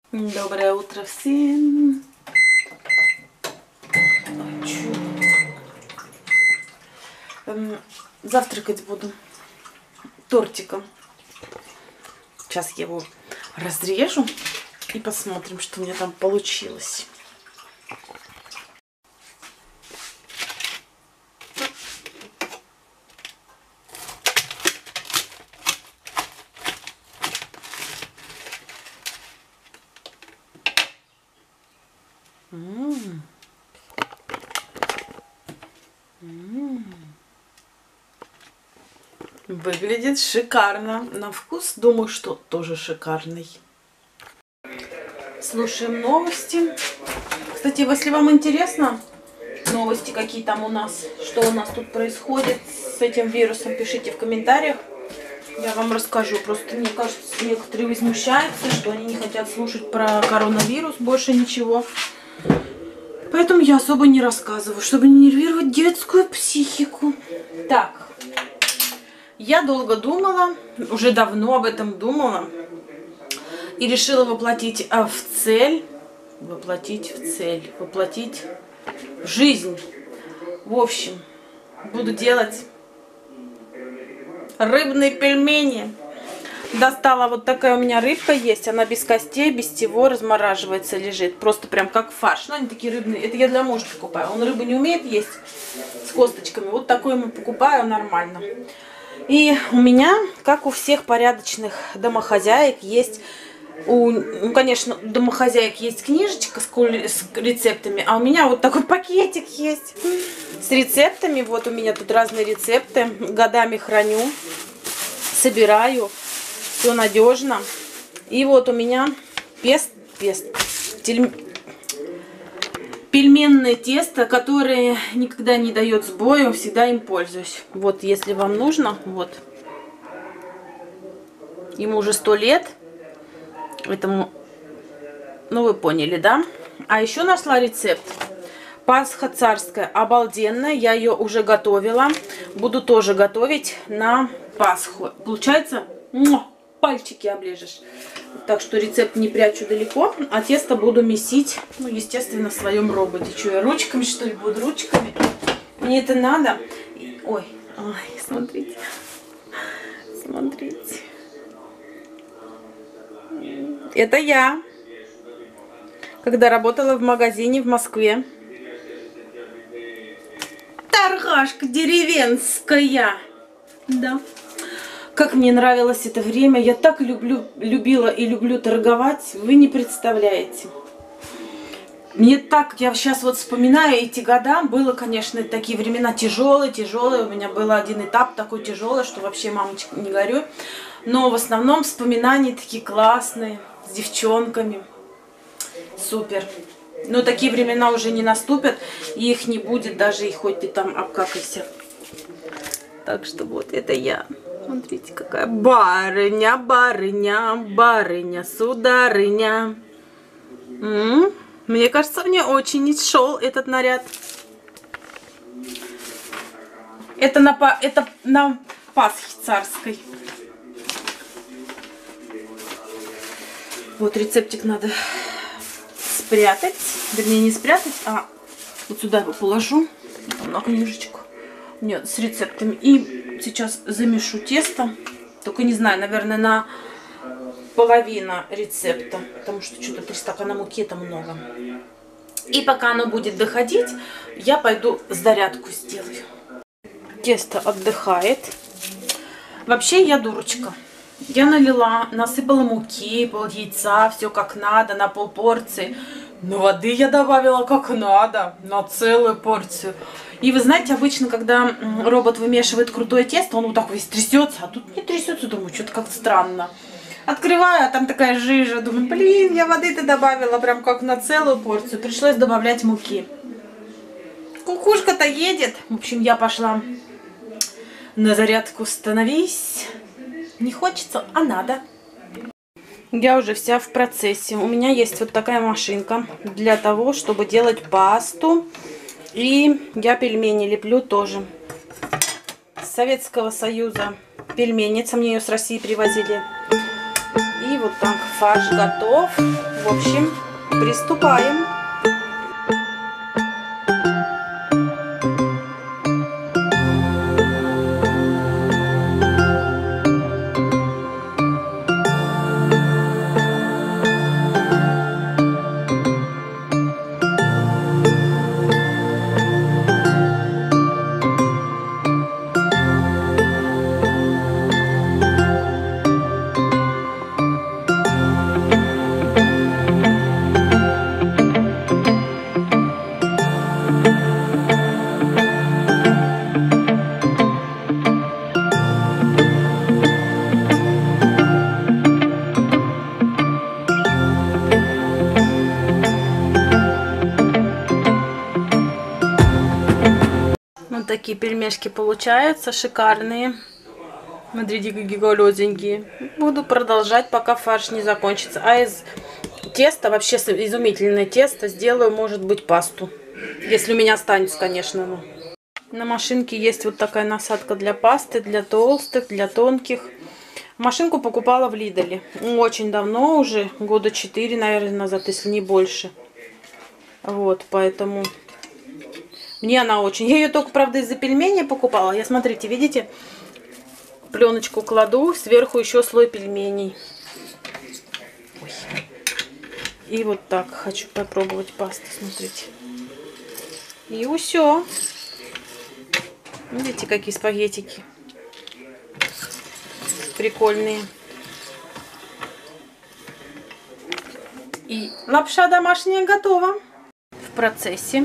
Доброе утро всем. Завтракать буду тортиком. Сейчас я его разрежу и посмотрим, что у меня там получилось. Выглядит шикарно. На вкус, думаю, что тоже шикарный. Слушаем новости. Кстати, если вам интересно, новости какие там у нас, что у нас тут происходит с этим вирусом, пишите в комментариях. Я вам расскажу. Просто мне кажется, некоторые возмущаются, что они не хотят слушать про коронавирус, больше ничего. Поэтому я особо не рассказываю, чтобы не нервировать детскую психику. Так. Я долго думала, уже давно об этом думала, и решила воплотить в жизнь. В общем, буду делать рыбные пельмени. Достала вот такая у меня рыбка есть, она без костей, без всего размораживается, лежит. Просто прям как фарш. Но они такие рыбные, это я для мужа покупаю. Он рыбу не умеет есть с косточками, вот такой ему покупаю нормально. И у меня, как у всех порядочных домохозяек, есть, конечно, у домохозяек есть книжечка с рецептами, а у меня вот такой пакетик есть с рецептами. Вот у меня тут разные рецепты, годами храню, собираю, все надежно. И вот у меня пельменное тесто, которое никогда не дает сбоя, всегда им пользуюсь. Вот, если вам нужно, вот. Ему уже 100 лет. Этому, ну вы поняли, да? А еще нашла рецепт. Пасха царская, обалденная. Я ее уже готовила. Буду тоже готовить на Пасху. Получается, пальчики оближешь. Так что рецепт не прячу далеко, а тесто буду месить, ну, естественно, в своем роботе. Что, я ручками, что ли, буду ручками? Мне это надо. Ой, смотрите. Смотрите. Это я, когда работала в магазине в Москве. Торгашка деревенская. Да. Как мне нравилось это время. Я так любила и люблю торговать. Вы не представляете. Мне так, я сейчас вот вспоминаю эти года. Было, конечно, такие времена тяжелые. У меня был один этап такой тяжелый, что вообще, мамочка, не горюй. Но в основном воспоминания такие классные. С девчонками. Супер. Но такие времена уже не наступят. И их не будет, даже и хоть ты там обкакайся. Так что вот, это я. Смотрите, какая барыня, сударыня. Мне кажется, мне очень шел этот наряд. Это на Пасхе царской. Вот рецептик надо спрятать. Вернее, не спрятать, а вот сюда его положу. На книжечку. Нет, с рецептами. И сейчас замешу тесто. Только не знаю, наверное, на половину рецепта. Потому что что-то 3 стакана муки это много. И пока оно будет доходить, я пойду зарядку сделаю. Тесто отдыхает. Вообще я дурочка. Я налила, насыпала муки, пол яйца, все как надо, на полпорции. Но воды я добавила как надо, на целую порцию. И вы знаете, обычно, когда робот вымешивает крутое тесто, он вот так весь трясется, а тут не трясется, думаю, что-то как-то странно. Открываю, а там такая жижа, думаю, блин, я воды-то добавила прям как на целую порцию, пришлось добавлять муки. Кукушка-то едет. В общем, я пошла на зарядку, становись. Не хочется, а надо. Я уже вся в процессе. У меня есть вот такая машинка для того, чтобы делать пасту. И я пельмени леплю тоже. С Советского Союза пельменница. Мне ее с России привозили. И Вот так, фарш готов. В общем, приступаем. Вот такие пельмешки получаются, шикарные. Смотрите, какие голоденькие. Буду продолжать, пока фарш не закончится. А из теста, вообще изумительное тесто, сделаю, может быть, пасту. Если у меня останется, конечно. Ну. На машинке есть вот такая насадка для пасты, для толстых, для тонких. Машинку покупала в Лиделе. Очень давно уже, года 4, наверное, назад, если не больше. Вот, поэтому... Мне она очень... Я ее только, правда, из-за пельменей покупала. Я, смотрите, видите, пленочку кладу, сверху еще слой пельменей. Ой. И вот так хочу попробовать пасту, смотрите. И все. Видите, какие спагеттики. Прикольные. И лапша домашняя готова. В процессе.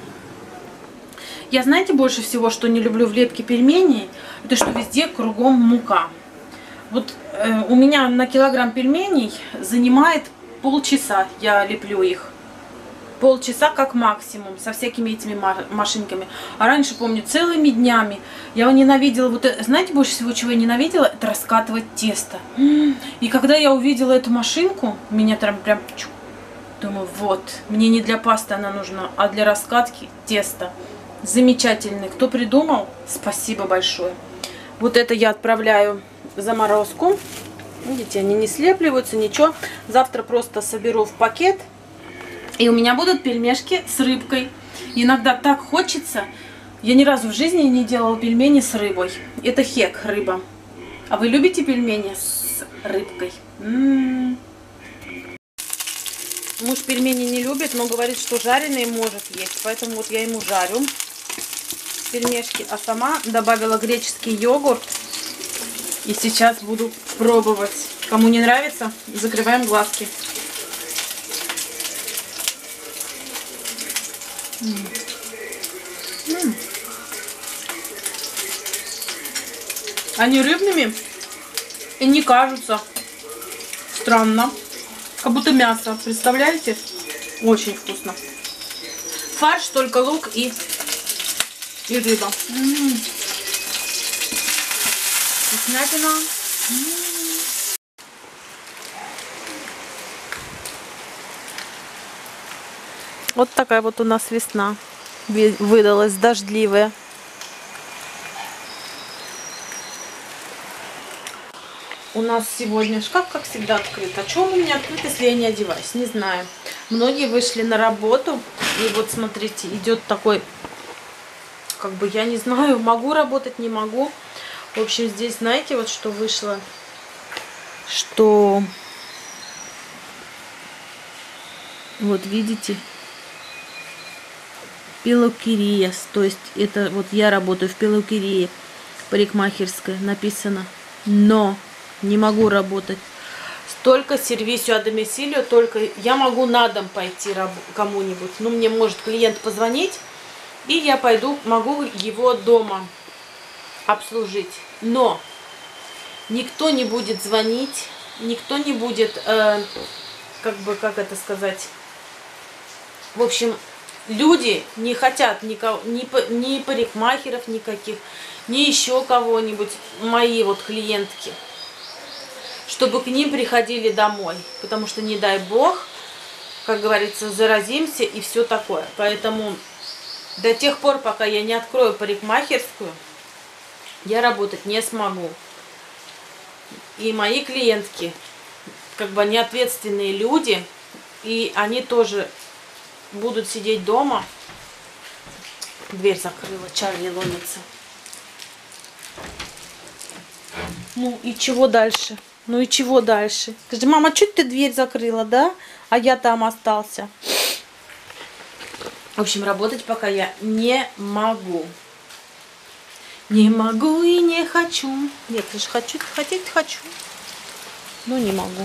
Я, знаете, больше всего, что не люблю в лепке пельменей, это что везде кругом мука. Вот у меня на килограмм пельменей занимает полчаса, я леплю их. Полчаса как максимум, со всякими этими машинками. А раньше, помню, целыми днями я ненавидела, вот это, знаете, больше всего, чего я ненавидела, это раскатывать тесто. И когда я увидела эту машинку, меня прям думаю, вот, мне не для пасты она нужна, а для раскатки теста. Замечательный. Кто придумал? Спасибо большое. Вот это я отправляю в заморозку. Видите, они не слепливаются, ничего. Завтра просто соберу в пакет. И у меня будут пельмешки с рыбкой. Иногда так хочется. Я ни разу в жизни не делала пельмени с рыбой. Это хек, рыба. А вы любите пельмени с рыбкой? Муж пельмени не любит, но говорит, что жареные может есть. Поэтому вот я ему жарю пельмешки, а сама добавила греческий йогурт. И сейчас буду пробовать. Кому не нравится, закрываем глазки. Они рыбными и не кажутся. Странно. Как будто мясо. Представляете? Очень вкусно. Фарш, только лук и рыба. Вкуснятина. Вот такая вот у нас весна выдалась, дождливая. У нас сегодня шкаф, как всегда, открыт. А что у меня открыт, если я не одеваюсь? Не знаю. Многие вышли на работу. И вот смотрите, идет такой... Как бы я не знаю, могу работать, не могу. В общем, здесь, знаете, вот что вышло, что вот видите, пелукерия, то есть это вот я работаю в пелукерии, парикмахерская, написано, но не могу работать. Столько сервису а домисилио, только я могу на дом пойти кому-нибудь. Ну, мне может клиент позвонить. И я пойду, могу его дома обслужить. Но никто не будет звонить, никто не будет, как это сказать, в общем, люди не хотят никого, ни парикмахеров никаких, ни еще кого-нибудь, мои вот клиентки, чтобы к ним приходили домой. Потому что, не дай бог, как говорится, заразимся и все такое. Поэтому... До тех пор, пока я не открою парикмахерскую, я работать не смогу. И мои клиентки, как бы они ответственные люди, и они тоже будут сидеть дома. Дверь закрыла, Чарли ломится. Ну и чего дальше? Ну и чего дальше? Скажи, мама, чуть ты дверь закрыла, да? А я там остался. В общем, работать пока я не могу. Не могу и не хочу. Нет, я же хочу, хотеть хочу. Но не могу.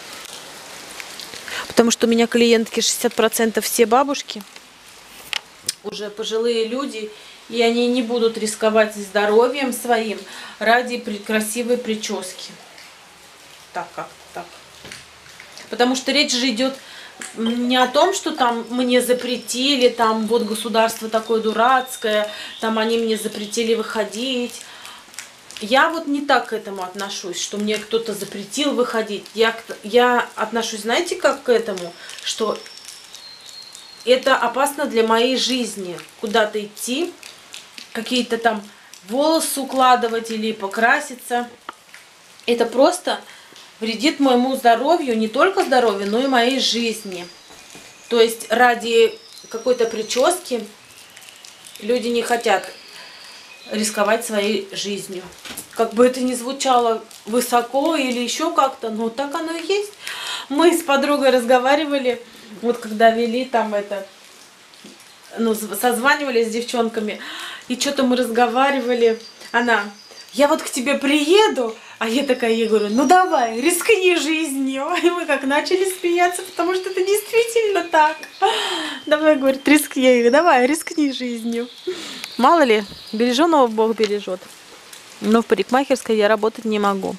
Потому что у меня клиентки 60% все бабушки. Уже пожилые люди. И они не будут рисковать здоровьем своим ради красивой прически. Так, как так. Потому что речь же идет не о том, что там мне запретили, там вот государство такое дурацкое, там они мне запретили выходить. Я вот не так к этому отношусь, что мне кто-то запретил выходить. Я отношусь, знаете, как к этому, что это опасно для моей жизни. Куда-то идти, какие-то там волосы укладывать или покраситься. Это просто вредит моему здоровью, не только здоровью, но и моей жизни. То есть ради какой-то прически люди не хотят рисковать своей жизнью. Как бы это ни звучало высоко или еще как-то, но так оно и есть. Мы с подругой разговаривали, вот когда вели там это, ну, созванивались с девчонками, и что-то мы разговаривали. Она: я вот к тебе приеду, а я такая, я говорю, ну давай, рискни жизнью. И мы как начали смеяться, потому что это действительно так. Давай, говорит, рискни, давай, рискни жизнью. Мало ли, береженого Бог бережет. Но в парикмахерской я работать не могу.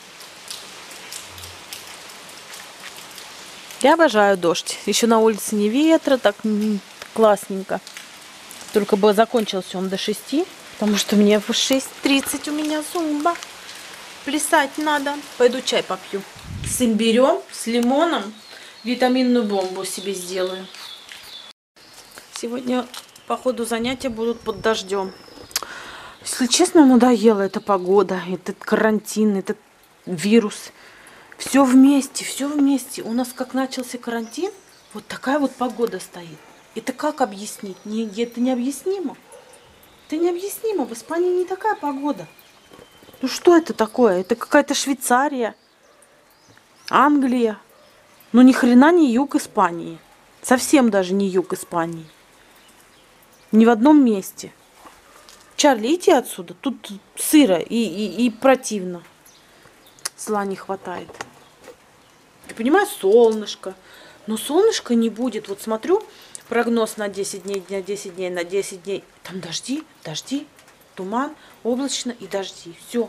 Я обожаю дождь. Еще на улице не ветра, так классненько. Только бы закончился он до 6, потому что мне в 6:30 у меня зумба. Плясать надо. Пойду чай попью. С имбирем, с лимоном. Витаминную бомбу себе сделаю. Сегодня, по ходу, занятия будут под дождем. Если честно, надоела эта погода, этот карантин, этот вирус. Все вместе, все вместе. У нас как начался карантин, вот такая вот погода стоит. Это как объяснить? Это необъяснимо. Это необъяснимо. В Испании не такая погода. Ну что это такое? Это какая-то Швейцария, Англия. Ну ни хрена не юг Испании. Совсем даже не юг Испании. Ни в одном месте. Чарли, иди отсюда. Тут сыро и противно. Зла не хватает. Ты понимаешь, солнышко. Но солнышка не будет. Вот смотрю, прогноз на 10 дней, на 10 дней, на 10 дней. Там дожди, туман, облачно и дожди. Все.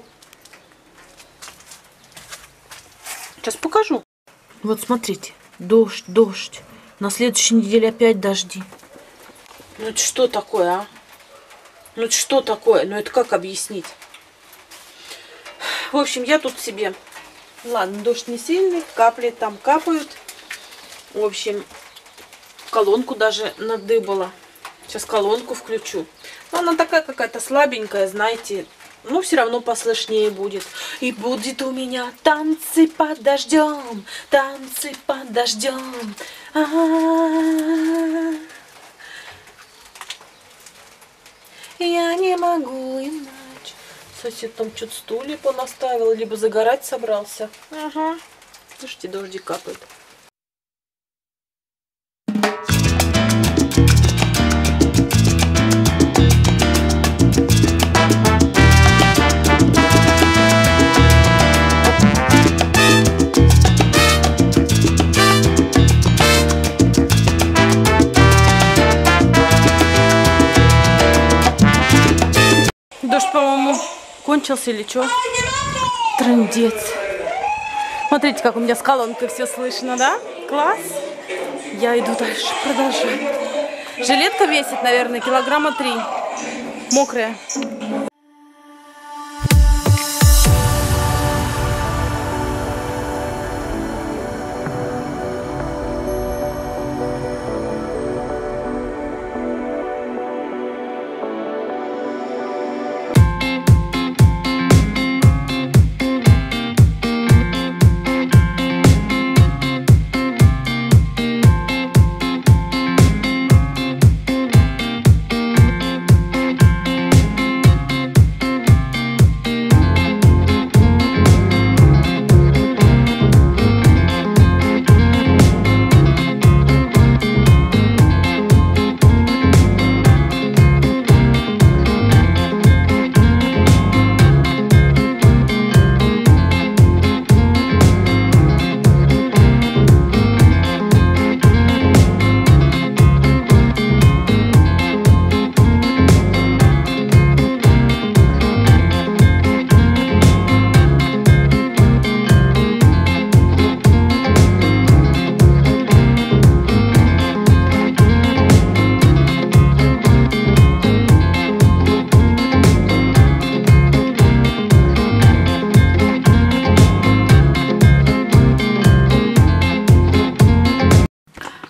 Сейчас покажу. Вот смотрите. Дождь, дождь. На следующей неделе опять дожди. Ну это что такое, а? Ну это что такое? Ну это как объяснить? В общем, я тут себе... Ладно, дождь не сильный, капли там капают. В общем, колонку даже надыбала. Сейчас колонку включу. Но она такая какая-то слабенькая, знаете. Но все равно послышнее будет. И будет у меня танцы под дождем, танцы под дождем. Я не могу иначе. Сосед там что-то стулья понаставил, либо загорать собрался. Ага. Слушайте, дождик капает. Дождь, по-моему, кончился или что? Трындец. Смотрите, как у меня с колонкой все слышно, да? Класс. Я иду дальше, продолжаю. Жилетка весит, наверное, килограмма 3. Мокрая.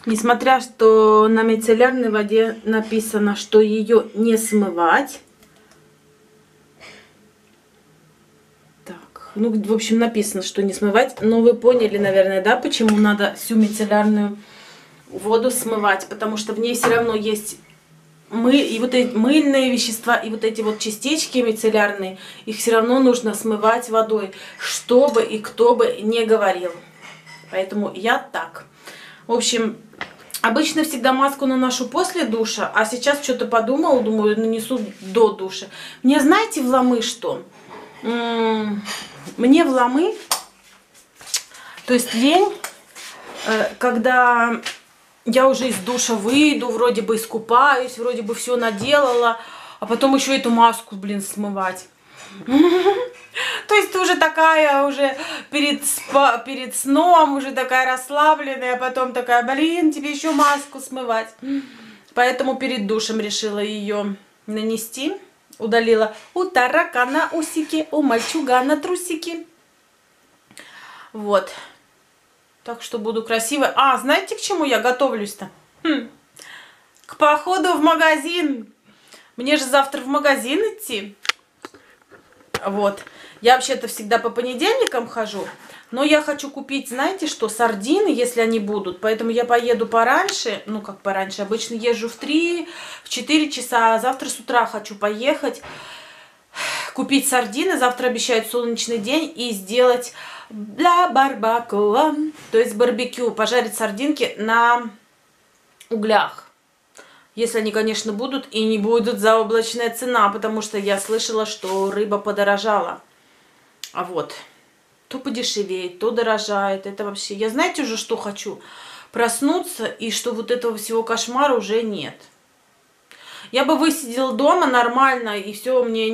Несмотря, что на мицеллярной воде написано, что ее не смывать. Так, ну, в общем, написано, что не смывать. Но вы поняли, наверное, да, почему надо всю мицеллярную воду смывать? Потому что в ней все равно есть и вот эти мыльные вещества, и вот эти вот частички мицеллярные, их все равно нужно смывать водой, что бы и кто бы не говорил. Поэтому я так. В общем, обычно всегда маску наношу после душа, а сейчас что-то подумала, думаю, нанесу до душа. Мне, знаете, в ломы что? Мне в ломы, то есть лень, когда я уже из душа выйду, вроде бы искупаюсь, вроде бы все наделала, а потом еще эту маску, блин, смывать. То есть ты уже такая, уже перед сном, уже такая расслабленная, а потом такая, блин, тебе еще маску смывать. Поэтому перед душем решила ее нанести. Удалила у таракана усики, у мальчугана трусики. Вот. Так что буду красивой. А, знаете, к чему я готовлюсь-то? К походу в магазин. Мне же завтра в магазин идти. Вот. Я вообще-то всегда по понедельникам хожу. Но я хочу купить, знаете что, сардины, если они будут. Поэтому я поеду пораньше. Ну, как пораньше. Обычно езжу в 3-4 часа. А завтра с утра хочу поехать. Купить сардины. Завтра обещают солнечный день. И сделать для барбакоа. То есть барбекю. Пожарить сардинки на углях. Если они, конечно, будут и не будут заоблачная цена, потому что я слышала, что рыба подорожала. А вот, то подешевеет, то дорожает. Это вообще... Я знаете уже, что хочу? Проснуться, и что вот этого всего кошмара уже нет. Я бы высидела дома нормально, и все, мне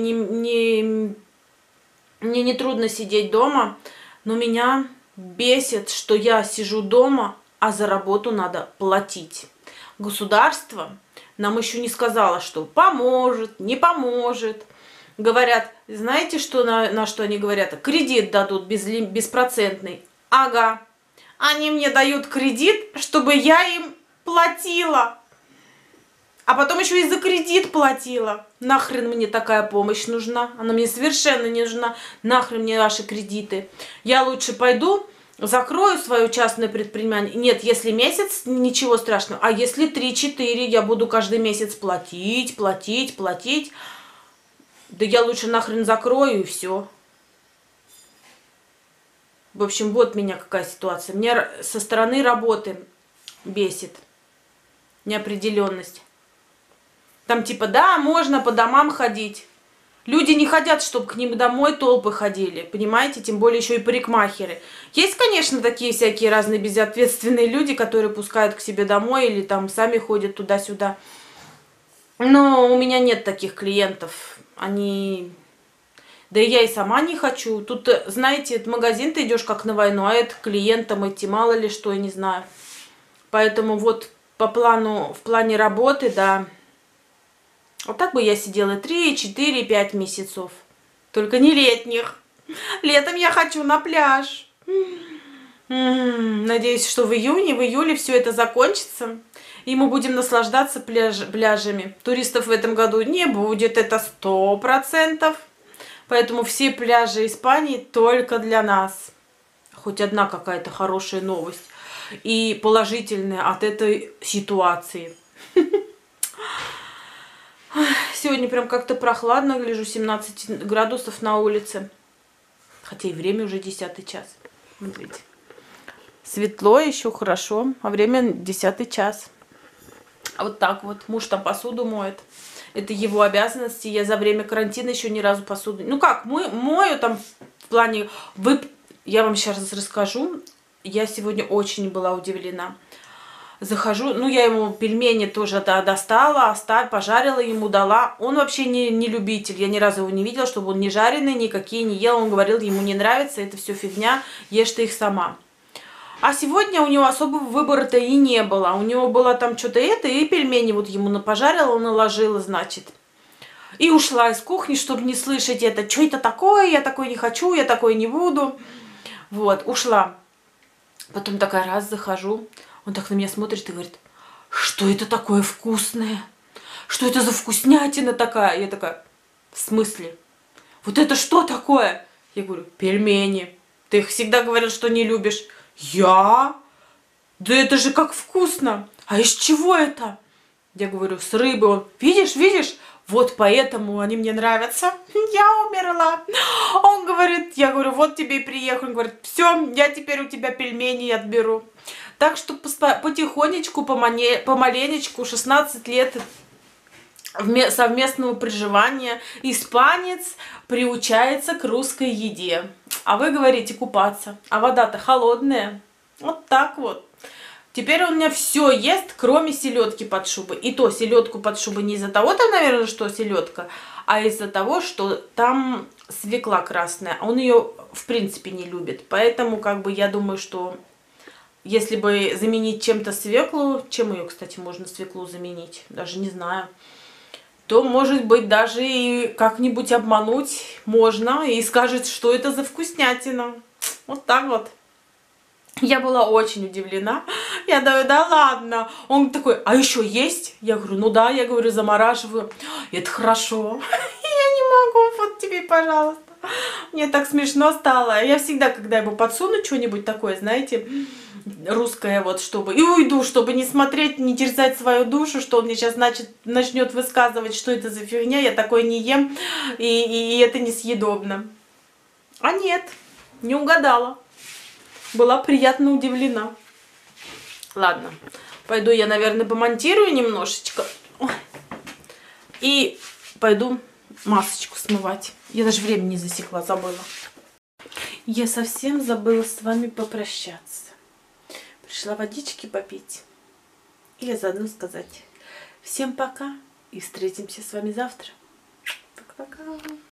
не трудно сидеть дома. Но меня бесит, что я сижу дома, а за работу надо платить. Государство нам еще не сказала, что поможет, не поможет. Говорят, знаете, что на что они говорят? Кредит дадут беспроцентный. Ага. Они мне дают кредит, чтобы я им платила. А потом еще и за кредит платила. Нахрен мне такая помощь нужна? Она мне совершенно не нужна. Нахрен мне ваши кредиты. Я лучше пойду... Закрою свое частное предприятие. Нет, если месяц, ничего страшного. А если 3-4, я буду каждый месяц платить. Да я лучше нахрен закрою и все. В общем, вот меня какая ситуация. Меня со стороны работы бесит неопределенность. Там типа, да, можно по домам ходить. Люди не хотят, чтобы к ним домой толпы ходили, понимаете? Тем более еще и парикмахеры. Есть, конечно, такие всякие разные безответственные люди, которые пускают к себе домой или там сами ходят туда-сюда. Но у меня нет таких клиентов. Они... Да и я и сама не хочу. Тут, знаете, в магазин ты идешь как на войну, а это клиентам идти мало ли что, я не знаю. Поэтому вот в плане работы, да... Вот так бы я сидела 3, 4, 5 месяцев. Только не летних. Летом я хочу на пляж. Надеюсь, что в июле все это закончится. И мы будем наслаждаться пляжами. Туристов в этом году не будет, это 100%. Поэтому все пляжи Испании только для нас. Хоть одна какая-то хорошая новость. И положительная от этой ситуации. Сегодня прям как-то прохладно, гляжу, 17 градусов на улице. Хотя и время уже 10 час. Смотрите. Светло еще, хорошо, а время 10 час. А вот так вот. Муж там посуду моет. Это его обязанности. Я за время карантина еще ни разу посуду... Ну как, мою там в плане... Я вам сейчас расскажу. Я сегодня очень была удивлена. Захожу, ну я ему пельмени тоже достала, пожарила ему, дала. Он вообще не любитель, я ни разу его не видела, чтобы он не жареный, никакие не ел. Он говорил, ему не нравится, это все фигня, ешь ты их сама. А сегодня у него особого выбора-то и не было. У него было там что-то и пельмени вот ему пожарила, наложила, значит. И ушла из кухни, чтобы не слышать это. Что это такое? Я такое не хочу, я такое не буду. Вот, ушла. Потом такая раз захожу. Он так на меня смотрит и говорит: что это такое вкусное? Что это за вкуснятина такая? Я такая: в смысле? Вот это что такое? Я говорю: пельмени. Ты их всегда говорил, что не любишь. Я? Да это же как вкусно. А из чего это? Я говорю: с рыбы. Он: видишь, видишь? Вот поэтому они мне нравятся. Я умерла. Он говорит, я говорю: вот тебе и приехал. Он говорит: все, я теперь у тебя пельмени отберу. Так что потихонечку, помаленечку, 16 лет совместного проживания, испанец приучается к русской еде. А вы говорите купаться, а вода-то холодная. Вот так вот. Теперь он у меня все ест, кроме селедки под шубой. И то селедку под шубой не из-за того, там, наверное, что селедка, а из-за того, что там свекла красная. Он ее в принципе не любит. Поэтому, как бы, я думаю, что если бы заменить чем-то свеклу, чем ее, кстати, можно свеклу заменить, даже не знаю, то, может быть, даже и как-нибудь обмануть можно и скажет, что это за вкуснятина. Вот так вот. Я была очень удивлена. Я говорю: да ладно. Он такой: а еще есть? Я говорю: ну да. Я говорю: замораживаю. Это хорошо. Я не могу. Вот тебе, пожалуйста. Мне так смешно стало. Я всегда, когда ему подсуну что-нибудь такое, знаете, русское, вот, чтобы... И уйду, чтобы не смотреть, не терзать свою душу, что он мне сейчас начнет высказывать, что это за фигня, я такое не ем, и это несъедобно. А нет, не угадала. Была приятно удивлена. Ладно, пойду я, наверное, помонтирую немножечко. И пойду масочку смывать. Я даже время не засекла, забыла. Я совсем забыла с вами попрощаться. Пришла водички попить. И заодно сказать всем пока. И встретимся с вами завтра. Пока-пока.